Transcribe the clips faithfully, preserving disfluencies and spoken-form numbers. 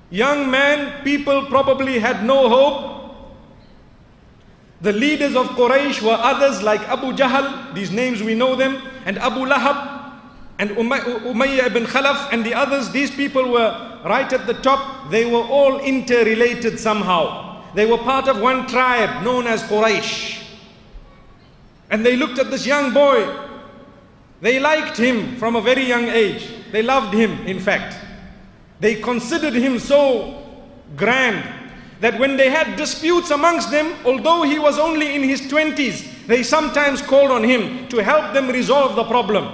Young man, people probably had no hope. The leaders of Quraysh were others like Abu Jahl, these names we know them, and Abu Lahab, and Umayyah ibn Khalaf, and the others. These people were right at the top. They were all interrelated somehow. They were part of one tribe known as Quraysh. And they looked at this young boy. They liked him from a very young age. They loved him, in fact. They considered him so grand that when they had disputes amongst them, although he was only in his twenties, they sometimes called on him to help them resolve the problem.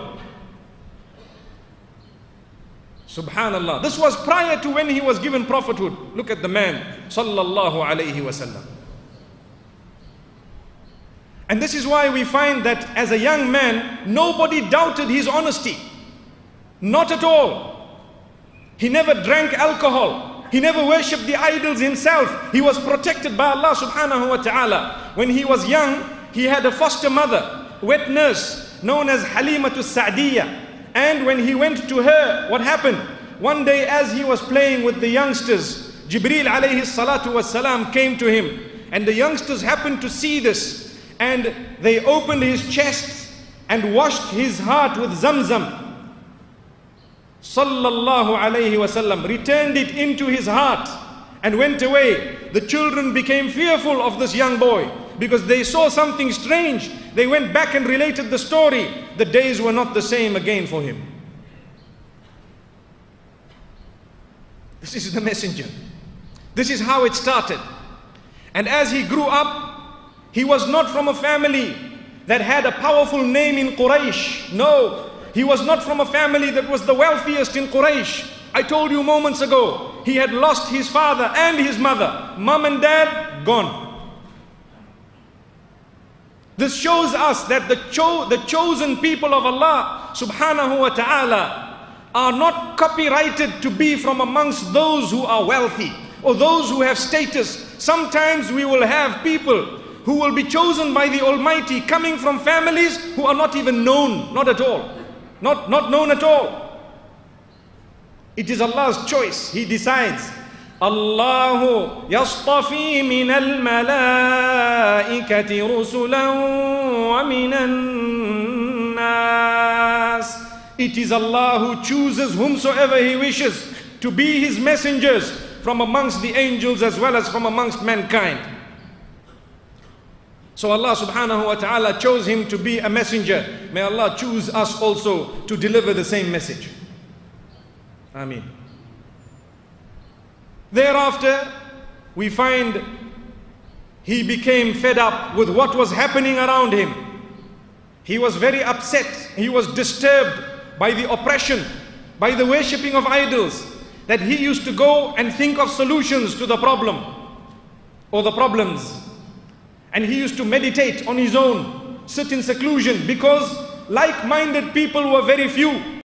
Subhanallah. This was prior to when he was given prophethood. Look at the man, sallallahu alayhi wasallam. And this is why we find that as a young man, nobody doubted his honesty. Not at all. He never drank alcohol. He never worshipped the idols himself. He was protected by Allah subhanahu wa ta'ala. When he was young, he had a foster mother, wet nurse, known as Halimatus Sa'diyah. And when he went to her, what happened? One day as he was playing with the youngsters, Jibreel alayhi salatu wassalam came to him. And the youngsters happened to see this. And they opened his chest and washed his heart with Zamzam. Sallallahu alayhi wasallam returned it into his heart and went away. The children became fearful of this young boy because they saw something strange. They went back and related the story. The days were not the same again for him. This is the messenger. This is how it started. And as he grew up, he was not from a family that had a powerful name in Quraysh. No. He was not from a family that was the wealthiest in Quraysh. I told you moments ago, he had lost his father and his mother. Mom and dad, gone. This shows us that the, cho the chosen people of Allah subhanahu wa ta'ala are not copyrighted to be from amongst those who are wealthy or those who have status. Sometimes we will have people who will be chosen by the Almighty coming from families who are not even known, not at all. Not, not known at all. It is Allah's choice. He decides. Allahu yastafi min al-malaikati rusulan wa minan nas. It is Allah who chooses whomsoever He wishes to be His messengers from amongst the angels as well as from amongst mankind. So Allah subhanahu wa ta'ala chose him to be a messenger. May Allah choose us also to deliver the same message. Ameen. Thereafter, we find he became fed up with what was happening around him. He was very upset. He was disturbed by the oppression, by the worshipping of idols, that he used to go and think of solutions to the problem or the problems. And he used to meditate on his own, sit in seclusion, because like-minded people were very few.